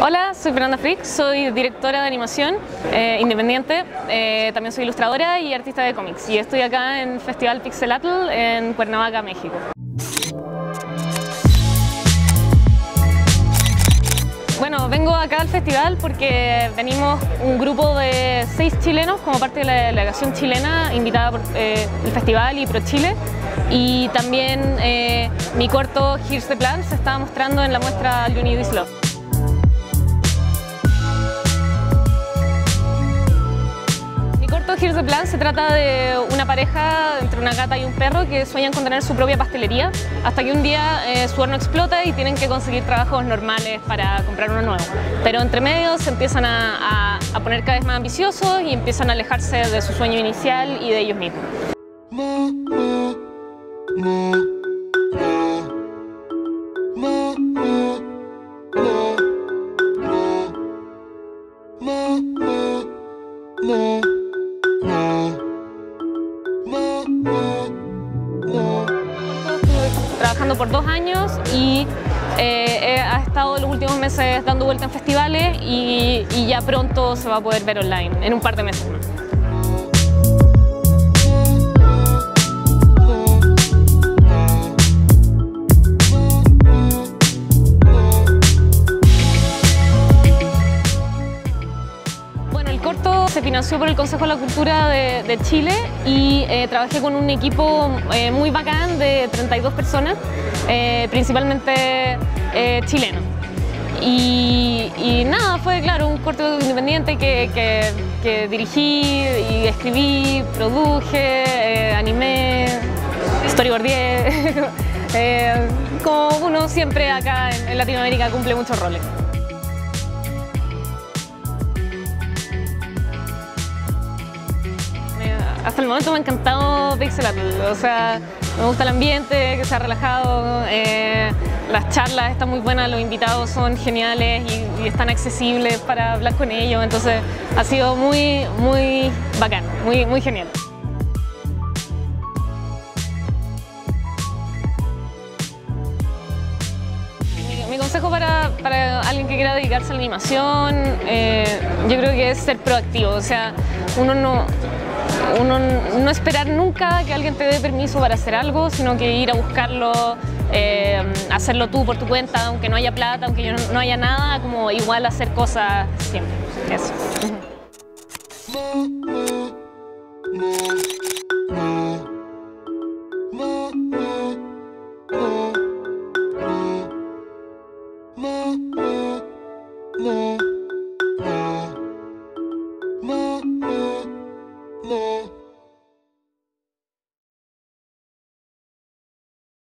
Hola, soy Fernanda Frick, soy directora de animación independiente, también soy ilustradora y artista de cómics y estoy acá en Festival Pixelatl en Cuernavaca, México. Bueno, vengo acá al festival porque venimos un grupo de 6 chilenos como parte de la delegación chilena invitada por el festival y ProChile, y también mi corto Here's the Plan se está mostrando en la muestra You Need This Love. Here's the Plan se trata de una pareja entre una gata y un perro que sueñan con tener su propia pastelería hasta que un día su horno explota y tienen que conseguir trabajos normales para comprar uno nuevo. Pero entre medio se empiezan a poner cada vez más ambiciosos y empiezan a alejarse de su sueño inicial y de ellos mismos. Estuve trabajando por 2 años y he estado los últimos meses dando vuelta en festivales y ya pronto se va a poder ver online, en un par de meses más. Se financió por el Consejo de la Cultura de Chile y trabajé con un equipo muy bacán de 32 personas, principalmente chilenos. Y nada, fue claro un corto independiente que dirigí y escribí, produje, animé, storyboardé, como uno siempre acá en Latinoamérica cumple muchos roles. Hasta el momento me ha encantado Pixelatl, o sea, me gusta el ambiente, que sea relajado, las charlas están muy buenas, los invitados son geniales y están accesibles para hablar con ellos, entonces ha sido muy bacán, muy genial. Mi consejo para alguien que quiera dedicarse a la animación, yo creo que es ser proactivo, o sea, uno no esperar nunca que alguien te dé permiso para hacer algo, sino que ir a buscarlo, hacerlo tú por tu cuenta, aunque no haya plata, aunque no haya nada, como igual hacer cosas siempre. Eso. No.